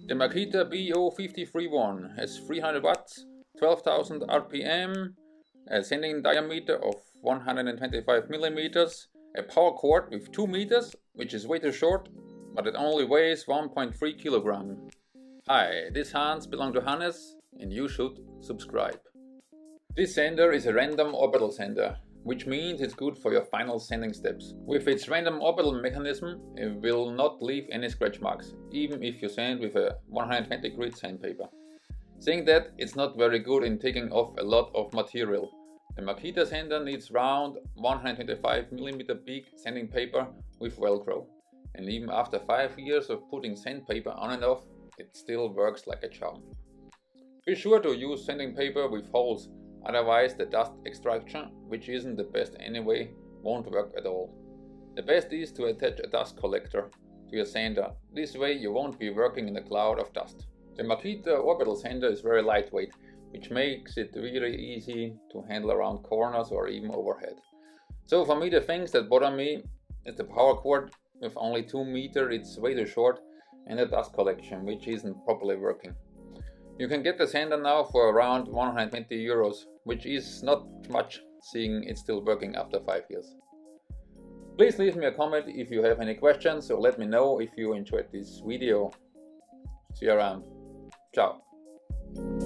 The Makita BO531 has 300 watts, 12,000 RPM, a sending diameter of 125 millimeters, a power cord with 2 meters, which is way too short, but it only weighs 1.3 kilogram. Hi, this Hans belongs to Hannes, and you should subscribe. This sender is a random orbital sender, which means it's good for your final sending steps. With its random orbital mechanism, it will not leave any scratch marks, even if you send with a 120 grit sandpaper. Saying that, it's not very good in taking off a lot of material. The Makita sender needs round 125mm big sanding paper with Velcro, and even after 5 years of putting sandpaper on and off, it still works like a charm. Be sure to use sanding paper with holes. Otherwise the dust extraction, which isn't the best anyway, won't work at all. The best is to attach a dust collector to your sander. This way you won't be working in a cloud of dust. The Makita orbital sander is very lightweight, which makes it really easy to handle around corners or even overhead. So for me, the things that bother me is the power cord with only 2 meters, it's way too short, and the dust collection, which isn't properly working. You can get the sander now for around 120 euros, which is not much, seeing it's still working after 5 years. Please leave me a comment if you have any questions, or let me know if you enjoyed this video. See you around. Ciao.